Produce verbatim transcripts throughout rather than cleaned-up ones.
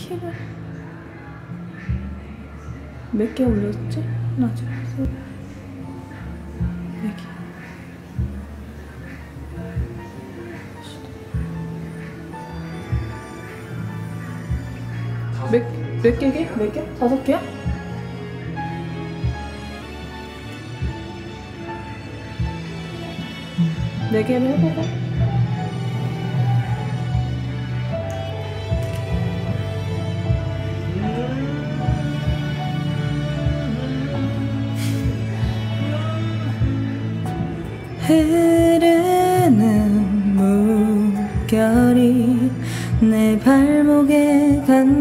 키를 몇 개 올렸지? 하나, 둘, 셋, 네 개. 몇, 몇 개게? 몇 개? 다섯 개야? 네 개를 해보고. 흐르는 물결이 내 발목에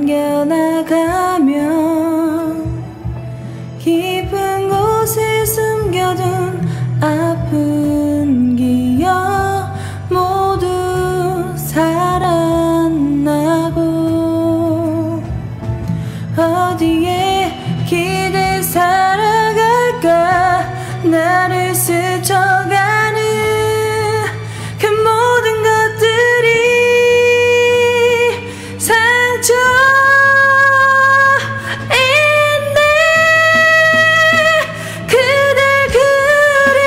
감겨나가면 깊은 곳에 숨겨둔 아픈 기억 모두 살아나고 어디에 기대 살아갈까 나를 스쳐가는 그 모든 것들이 상처인데 그댈 그린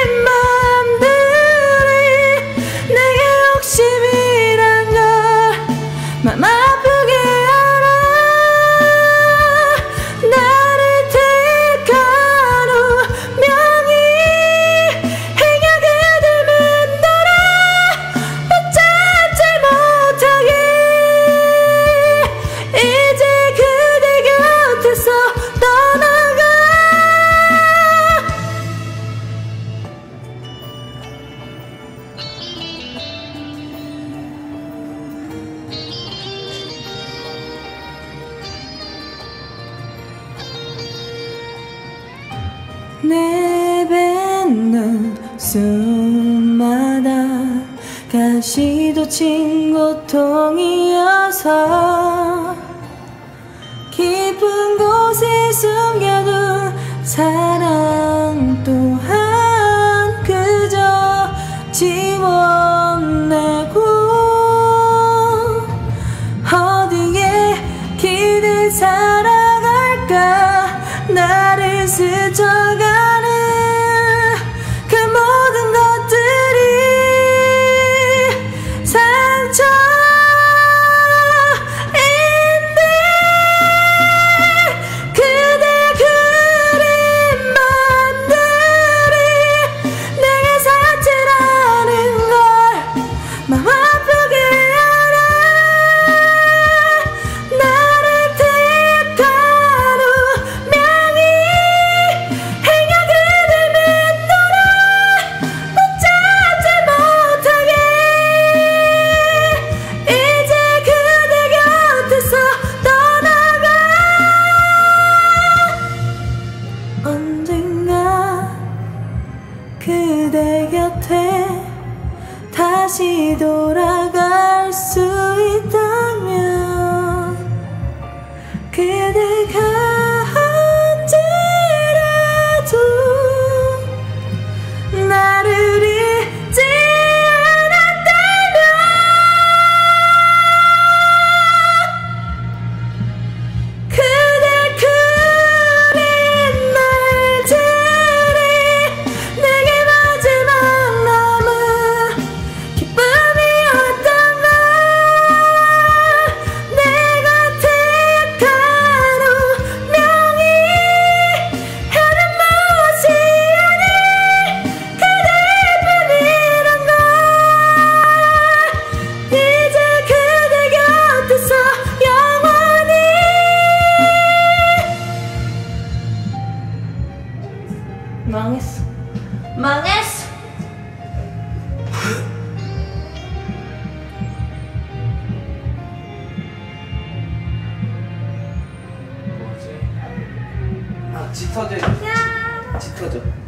맘들이 내게 욕심이란 걸 맘 아프게 알아. 나를 택한 운명이 행여게 될 맴돌아 붙잡지 못하게 이제 그대 곁에서 떠나가. 내뱉는 숨마다 가시도 친 고통이어서 깊은 곳에 숨겨둔 사랑 또한 그저 지워내고 어디에 기대 살아갈까 나를 스쳐가는 그 모든 것들이 상처인데 그대 그린 맘들이 내게 상처라는 걸 맘 아프게 알아. 나를 택한 운명이 행여게 될 맴돌아 붙잡지 못하게 이제 그대 곁에서 떠나가. 언젠가 그대 곁에 다시 돌아갈 수 있다면 그대가 언제라도 나를 잊지 않았다면 그대 그린 날들이 내게 마지막 남은 기쁨이었던 걸 내가 택한 운명이 하는 무엇이 아닌 그대뿐이란 걸 이제 그대 곁에서 영원히. 망했어. 망했어. 뭐지? 아, 짙어져. 짙어져.